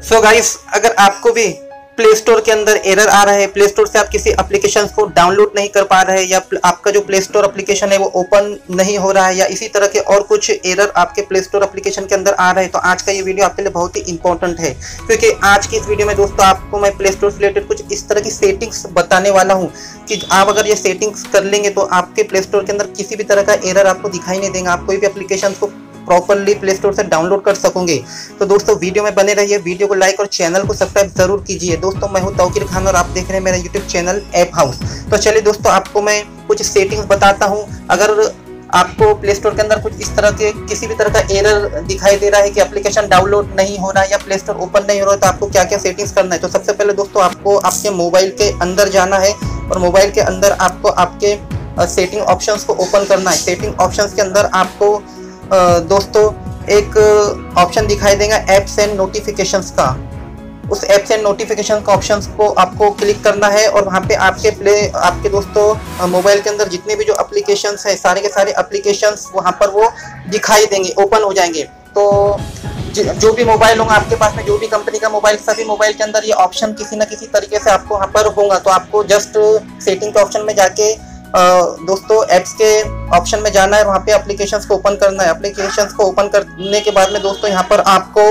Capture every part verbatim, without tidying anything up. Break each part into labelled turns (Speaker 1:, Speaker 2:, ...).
Speaker 1: So guys, अगर आपको भी प्ले स्टोर के अंदर एरर आ रहा है, प्ले स्टोर से आप किसी एप्लीकेशन को डाउनलोड नहीं कर पा रहे हैं, या आपका जो प्ले स्टोर एप्लीकेशन है वो ओपन नहीं हो रहा है, या इसी तरह के और कुछ एरर आपके प्ले स्टोर एप्लीकेशन के अंदर आ रहे हैं, तो आज का ये वीडियो आपके लिए बहुत ही इंपॉर्टेंट है। क्योंकि आज की इस वीडियो में दोस्तों आपको मैं प्ले स्टोर से रिलेटेड कुछ इस तरह की सेटिंग्स बताने वाला हूँ कि आप अगर ये सेटिंग्स कर लेंगे तो आपके प्ले स्टोर के अंदर किसी भी तरह का एरर आपको दिखाई नहीं देगा। आप कोई भी एप्लीकेशन को प्रॉपरली प्ले स्टोर से डाउनलोड कर सकोगे। तो दोस्तों वीडियो में बने रहिए, वीडियो को लाइक और चैनल को सब्सक्राइब जरूर कीजिए। दोस्तों मैं हूं तौकीर खान और आप देख रहे हैं मेरा यूट्यूब चैनल ऐप हाउस। तो चलिए दोस्तों, आपको मैं कुछ सेटिंग्स बताता हूं। अगर आपको प्ले स्टोर के अंदर कुछ इस तरह के किसी भी तरह का एरर दिखाई दे रहा है कि एप्लीकेशन डाउनलोड नहीं हो रहा है या प्ले स्टोर ओपन नहीं हो रहा है, तो आपको क्या क्या सेटिंग्स करना है। तो सबसे पहले दोस्तों आपको आपके मोबाइल के अंदर जाना है और मोबाइल के अंदर आपको आपके सेटिंग ऑप्शंस को ओपन करना है। सेटिंग ऑप्शंस के अंदर आपको दोस्तों एक ऑप्शन दिखाई देगा एप्स एंड नोटिफिकेशंस का। उस एप्स एंड नोटिफिकेशन का ऑप्शंस को आपको क्लिक करना है और वहाँ पे आपके प्ले आपके दोस्तों मोबाइल के अंदर जितने भी जो एप्लीकेशंस है, सारे के सारे एप्लीकेशंस वहाँ पर वो दिखाई देंगे, ओपन हो जाएंगे। तो जो भी मोबाइल होगा आपके पास में, जो भी कंपनी का मोबाइल, सभी मोबाइल के अंदर ये ऑप्शन किसी न किसी तरीके से आपको वहाँ पर होगा। तो आपको जस्ट सेटिंग के ऑप्शन में जाके दोस्तों एप्स के ऑप्शन में जाना है, वहाँ पे एप्लीकेशंस को ओपन करना है। एप्लीकेशंस को ओपन करने के बाद में दोस्तों यहाँ पर आपको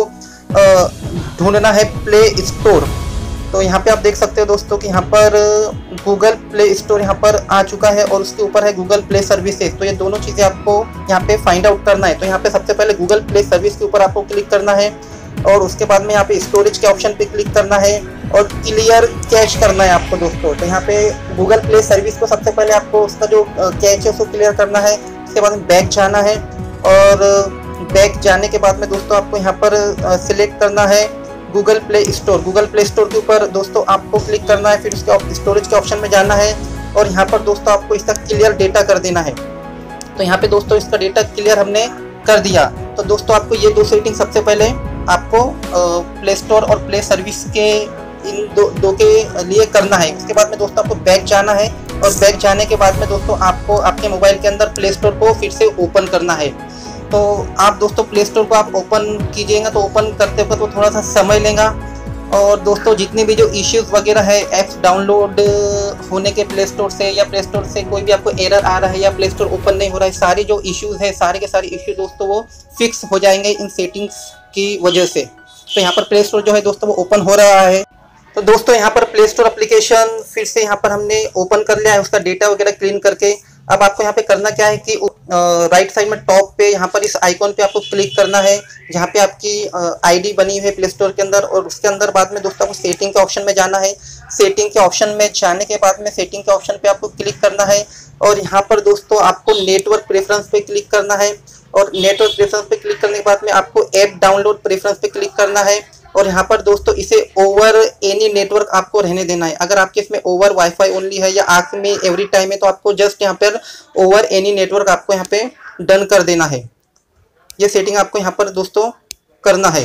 Speaker 1: ढूंढना है प्ले स्टोर। तो यहाँ पे आप देख सकते हो दोस्तों कि यहाँ पर गूगल प्ले स्टोर यहाँ पर आ चुका है और उसके ऊपर है गूगल प्ले सर्विसेज। तो ये दोनों चीज़ें आपको यहाँ पे फाइंड आउट करना है। तो यहाँ पे सबसे पहले गूगल प्ले सर्विस के ऊपर आपको क्लिक करना है और उसके बाद में यहाँ पे स्टोरेज के ऑप्शन पे क्लिक करना है और क्लियर कैश करना है आपको दोस्तों। तो यहाँ पे गूगल प्ले सर्विस को सबसे पहले आपको उसका जो कैश है उसको क्लियर करना है। उसके बाद में बैक जाना है और बैक जाने के बाद में दोस्तों आपको यहाँ पर सिलेक्ट करना है Google Play Store. Google Play Store के ऊपर दोस्तों आपको क्लिक करना है, फिर उसके स्टोरेज के ऑप्शन में जाना है और यहाँ पर दोस्तों आपको इसका क्लियर डेटा कर देना है। तो यहाँ पे दोस्तों इसका डेटा क्लियर हमने कर दिया। तो दोस्तों आपको ये दो सेटिंग सबसे पहले आपको प्ले स्टोर और प्ले सर्विस के इन दो दो के लिए करना है। उसके बाद में दोस्तों आपको बैक जाना है और बैक जाने के बाद में दोस्तों आपको आपके मोबाइल के अंदर प्ले स्टोर को फिर से ओपन करना है। तो आप दोस्तों प्ले स्टोर को आप ओपन कीजिएगा तो ओपन करते वक्त वो थोड़ा सा समय लेगा। और दोस्तों जितने भी जो इश्यूज़ वगैरह है ऐप्स डाउनलोड होने के प्ले स्टोर से या प्ले स्टोर से कोई भी आपको एरर आ रहा है या प्ले स्टोर ओपन नहीं हो रहा है, सारे जो इश्यूज़ है सारे के सारे इश्यू दोस्तों वो फिक्स हो जाएंगे इन सेटिंग्स की वजह से। तो यहाँ पर प्ले स्टोर जो है दोस्तों वो ओपन हो रहा है। तो दोस्तों यहाँ पर प्ले स्टोर एप्लीकेशन फिर से यहाँ पर हमने ओपन कर लिया है, उसका डेटा वगैरह क्लीन करके। अब आपको यहाँ पे करना क्या है कि राइट साइड में टॉप पे यहाँ पर इस आइकॉन पे आपको क्लिक करना है जहाँ पे आपकी आईडी बनी हुई है प्ले स्टोर के अंदर। और उसके अंदर बाद में दोस्तों आपको सेटिंग के ऑप्शन में जाना है। सेटिंग के ऑप्शन में जाने के बाद में सेटिंग के ऑप्शन पे आपको क्लिक करना है और यहाँ पर दोस्तों आपको नेटवर्क प्रेफरेंस पे क्लिक करना है। और नेटवर्क प्रेफरेंस पे क्लिक करने के बाद में आपको ऐप डाउनलोड प्रेफरेंस पे क्लिक करना है और यहाँ पर दोस्तों इसे ओवर एनी नेटवर्क आपको रहने देना है। अगर आपके इसमें ओवर वाईफाई ओनली है या आंख में एवरी टाइम है तो आपको जस्ट यहाँ पर ओवर एनी नेटवर्क आपको यहाँ पे डन कर देना है। ये सेटिंग आपको यहाँ पर दोस्तों करना है।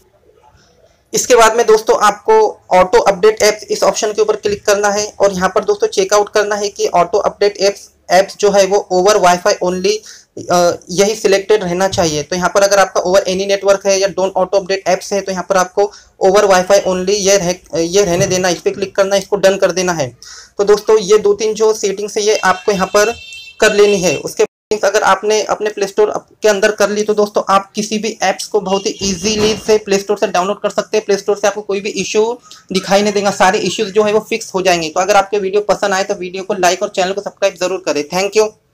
Speaker 1: इसके बाद में दोस्तों आपको ऑटो अपडेट एप्स इस ऑप्शन के ऊपर क्लिक करना है और यहाँ पर दोस्तों चेकआउट करना है कि ऑटो अपडेट एप्स एप्स जो है वो ओवर वाईफाई ओनली यही सिलेक्टेड रहना चाहिए। तो यहाँ पर अगर आपका ओवर एनी नेटवर्क है या डोंट ऑटो अपडेट एप्स है तो यहाँ पर आपको ओवर वाईफाई ओनली ये रह ये रहने देना, इस पर क्लिक करना, इसको डन कर देना है। तो दोस्तों ये दो तीन जो सेटिंग्स है ये आपको यहाँ पर कर लेनी है। उसके अगर आपने अपने प्ले स्टोर के अंदर कर ली तो दोस्तों आप किसी भी ऐप्स को बहुत ही इजीली से प्ले स्टोर से डाउनलोड कर सकते हैं। प्ले स्टोर से आपको कोई भी इशू दिखाई नहीं देगा, सारे इश्यूज जो है वो फिक्स हो जाएंगे। तो अगर आपके वीडियो पसंद आए तो वीडियो को लाइक और चैनल को सब्सक्राइब जरूर करें। Thank you.